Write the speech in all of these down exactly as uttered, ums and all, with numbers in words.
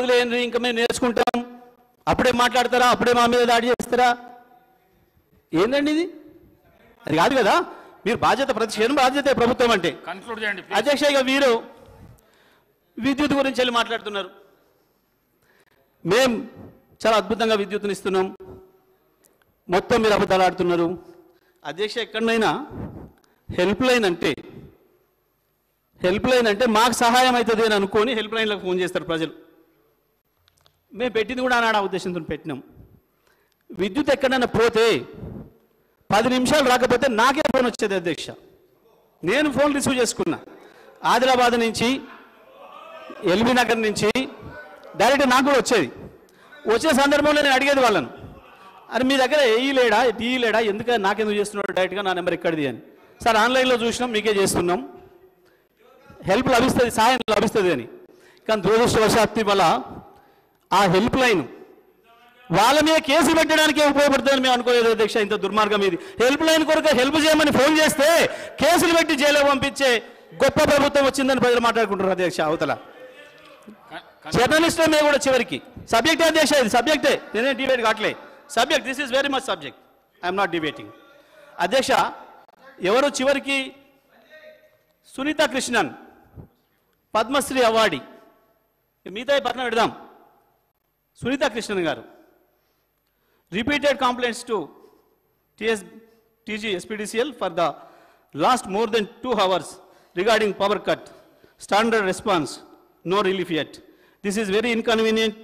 వదిలేయండి, ఇంకా మేము నేర్చుకుంటాం, అప్పుడే మాట్లాడతారా, అప్పుడే మా మీద దాడి చేస్తారా? ఏందండి ఇది? అది కాదు కదా. మీరు బాధ్యత, ప్రతి క్షణం బాధ్యత ప్రభుత్వం అంటే. అధ్యక్ష, ఇక వీరు విద్యుత్ గురించి వెళ్ళి మాట్లాడుతున్నారు. మేం చాలా అద్భుతంగా విద్యుత్తుని ఇస్తున్నాం, మొత్తం మీరు అబద్ధాలు ఆడుతున్నారు. అధ్యక్ష, ఎక్కడైనా హెల్ప్ లైన్ అంటే హెల్ప్ లైన్ అంటే మాకు సహాయం అవుతుంది అని అనుకొని హెల్ప్ లైన్లకు ఫోన్ చేస్తారు ప్రజలు. మేము పెట్టింది కూడా ఆనాడు ఆ ఉద్దేశంతో పెట్టినాం. విద్యుత్ ఎక్కడైనా పోతే పది నిమిషాలు రాకపోతే నాకే ఫోన్ వచ్చేది అధ్యక్ష. నేను ఫోన్ రిసీవ్ చేసుకున్నా. ఆదిలాబాద్ నుంచి, ఎల్బీ నగర్ నుంచి డైరెక్ట్ నాకు కూడా వచ్చేది. వచ్చే సందర్భంలో నేను అడిగేది వాళ్ళను, అని మీ దగ్గర ఏ లేడా, టీ లేడా, ఎందుకంటే నాకెందుకు చేస్తున్నాడు డైరెక్ట్గా నా నెంబర్ ఎక్కడిది అని. సార్ ఆన్లైన్లో చూసినాం, మీకే చేస్తున్నాం, హెల్ప్ లభిస్తుంది, సహాయం లభిస్తుంది అని. కానీ దురదృష్టవశాత్తు వల్ల ఆ హెల్ప్ లైన్ వాళ్ళ మీద కేసు పెట్టడానికే ఉపయోగపడుతుందని మేము అనుకోలేదు అధ్యక్ష. ఇంత దుర్మార్గం ఇది. హెల్ప్ లైన్ కొరకు హెల్ప్ చేయమని ఫోన్ చేస్తే కేసులు పెట్టి జైలు పంపించే గొప్ప ప్రభుత్వం వచ్చిందని ప్రజలు మాట్లాడుకుంటారు అధ్యక్ష. అవతల జర్నలిస్టుల మీద కూడా చివరికి సబ్జెక్టే అధ్యక్ష, ఇది సబ్జెక్టే, నేనే డిబేట్ కావట్లే. Subject, this is very much subject, I'm not debating. అధ్యక్ష, ఎవరు చివరికి సునీత కృష్ణన్ పద్మశ్రీ అవార్డీ, మిగతా పక్కన పెడదాం. Sunitha Krishnan garu repeated complaints to TS TG SPDCL for the last more than two hours regarding power cut, standard response, no relief yet. This is very inconvenient.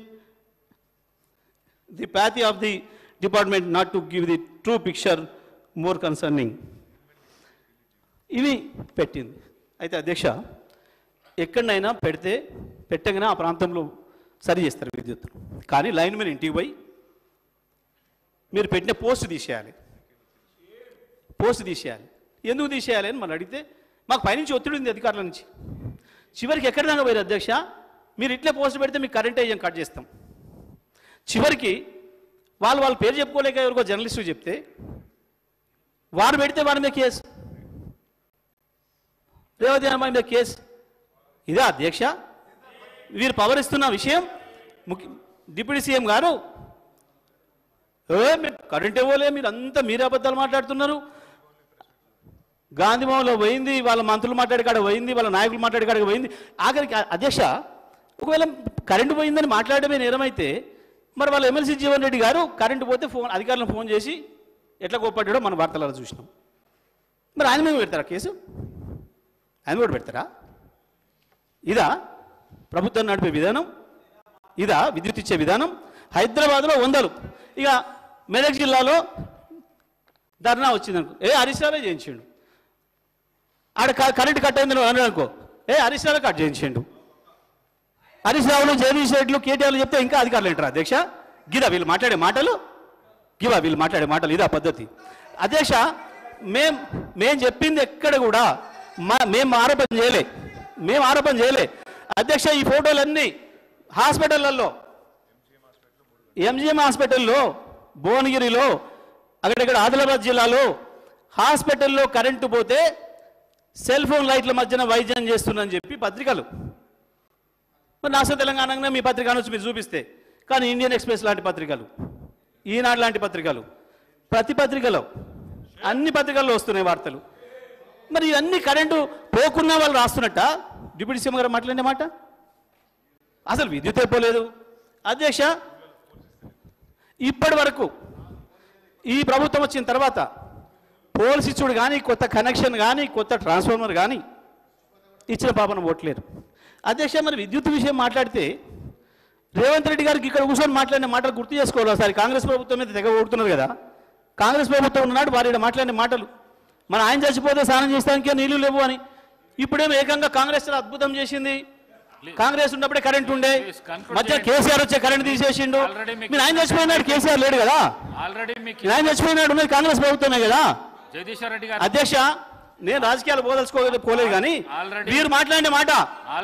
The pathway of the department not to give the true picture more concerning. ఇవి పెట్టింది. అయితే అధ్యక్ష, ఎక్కడైనా పెడితే పెట్టగానే ఆ ప్రాంతంలో సరి చేస్తారు విద్యుత్. కానీ లైన్ మీద ఇంటికి పోయి మీరు పెట్టిన పోస్ట్ తీసేయాలి, పోస్ట్ తీసేయాలి. ఎందుకు తీసేయాలి అని మనం అడిగితే మాకు పైనుంచి ఒత్తిడి ఉంది అధికారుల నుంచి. చివరికి ఎక్కడి దాకా పోయారు అధ్యక్ష, మీరు ఇట్లే పోస్ట్ పెడితే మీకు కరెంట్ ఏజెం కట్ చేస్తాం. చివరికి వాళ్ళు వాళ్ళ పేరు చెప్పుకోలేక ఎవరికో జర్నలిస్టు చెప్తే వారు పెడితే వారి మీద కేసు, రేవతి అమ్మాయి మీద కేసు. ఇదే అధ్యక్ష వీరు పవర్ ఇస్తున్న విషయం. ముఖ్య డిప్యూటీ సీఎం గారు ఏ మీరు కరెంట్ ఇవ్వలే, మీరు అంతా మీరే అబద్ధాలు మాట్లాడుతున్నారు. గాంధీభవన్లో పోయింది, వాళ్ళ మంత్రులు మాట్లాడే కాడ పోయింది, వాళ్ళ నాయకులు మాట్లాడే కాడ పోయింది. ఆఖరికి అధ్యక్ష, ఒకవేళ కరెంటు పోయిందని మాట్లాడమే నేరమైతే మరి వాళ్ళ ఎమ్మెల్సీ జీవన్ రెడ్డి గారు కరెంటు పోతే ఫోన్ అధికారులను ఫోన్ చేసి ఎట్లా కోప్పడ్డాడో మన వార్తలలో చూసినాం. మరి ఆయన మీద పెడతారా కేసు? ఆయన కూడా పెడతారా? ఇదా ప్రభుత్వం నడిపే విధానం? ఇదా విద్యుత్ ఇచ్చే విధానం? హైదరాబాద్లో వందలు, ఇక మెదక్ జిల్లాలో ధర్నా వచ్చిందనుకో, ఏ హరీష్ రావే చేయించిండు. ఆడ కరెంటు కట్ అయింది అని అనుకో, ఏ హరీష్ రావే కట్ చేయించిండు. హరీష్ రావులు, జగదీష్ రెడ్డిలు, కేటీఆర్లు చెప్తే ఇంకా అధికారులు ఏంటారు అధ్యక్ష? గిదా వీళ్ళు మాట్లాడే మాటలు? గివా వీళ్ళు మాట్లాడే మాటలు? ఇదా పద్ధతి? అధ్యక్ష, మేం మేం చెప్పింది ఎక్కడ కూడా మా మేము ఆరోపణ చేయలే, మేము ఆరోపణ చేయలే అధ్యక్ష. ఈ ఫోటోలన్నీ హాస్పిటళ్లలో, ఎంజిఎం హాస్పిటల్లో, భువనగిరిలో, అక్కడక్కడ ఆదిలాబాద్ జిల్లాలో హాస్పిటల్లో కరెంటు పోతే సెల్ ఫోన్ లైట్ల మధ్యన వైద్యం చేస్తుందని చెప్పి పత్రికలు, మరి నాసో తెలంగాణనే మీ పత్రిక నుంచి మీరు చూపిస్తే, కానీ ఇండియన్ ఎక్స్ప్రెస్ లాంటి పత్రికలు, ఈనాడు లాంటి పత్రికలు, ప్రతి పత్రికలో అన్ని పత్రికల్లో వస్తున్నాయి వార్తలు. మరి ఇవన్నీ కరెంటు పోకున్నా వాళ్ళు రాస్తున్నట్ట డిప్యూటీ సీఎం గారు మాట్లాడిన మాట? అసలు విద్యుత్ అయిపోలేదు అధ్యక్ష. ఇప్పటి వరకు ఈ ప్రభుత్వం వచ్చిన తర్వాత పోల్స్ ఇచ్చుడు కానీ, కొత్త కనెక్షన్ కానీ, కొత్త ట్రాన్స్ఫార్మర్ కానీ ఇచ్చిన పాపన ఓట్లేరు అధ్యక్ష. మరి విద్యుత్ విషయం మాట్లాడితే రేవంత్ రెడ్డి గారికి ఇక్కడ కూర్చొని మాట్లాడిన మాటలు గుర్తు చేసుకోవాలి. ఒకసారి కాంగ్రెస్ ప్రభుత్వం మీద తెగ ఓడుతున్నారు కదా, కాంగ్రెస్ ప్రభుత్వం ఉన్నాడు వారి మాట్లాడిన మాటలు. మన ఆయన చచ్చిపోతే స్నానం చేస్తానికే నీళ్లు లేవు అని, ఇప్పుడేమో ఏకంగా కాంగ్రెస్ అద్భుతం చేసింది. కాంగ్రెస్ ఉన్నప్పుడే కరెంట్ ఉండే, మధ్య కేసీఆర్ వచ్చే కరెంట్ తీసేసిండు. మీరు ఆయన చచ్చిపోయినాడు, కేసీఆర్ లేడు కదా, ఆయన చచ్చిపోయినాడు, ఉన్నది కాంగ్రెస్ ప్రభుత్వమే కదా అధ్యక్ష. నేను రాజకీయాలు పోదలుచుకోలేదు కానీ మీరు మాట్లాడిన మాట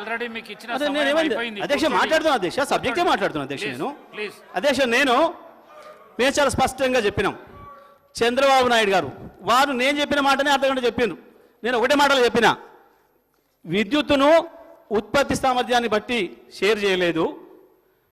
అధ్యక్ష మాట్లాడుతున్నా అధ్యక్ష, సబ్జెక్టే మాట్లాడుతున్నా అధ్యక్ష. నేను అధ్యక్ష నేను మేము చాలా స్పష్టంగా చెప్పినాం. చంద్రబాబు నాయుడు గారు వారు నేను చెప్పిన మాటనే అర్థగంట చెప్పిండ్రు. నేను ఒకటే మాటలు చెప్పిన, విద్యుత్తును ఉత్పత్తి సామర్థ్యాన్ని బట్టి షేర్ చేయలేదు,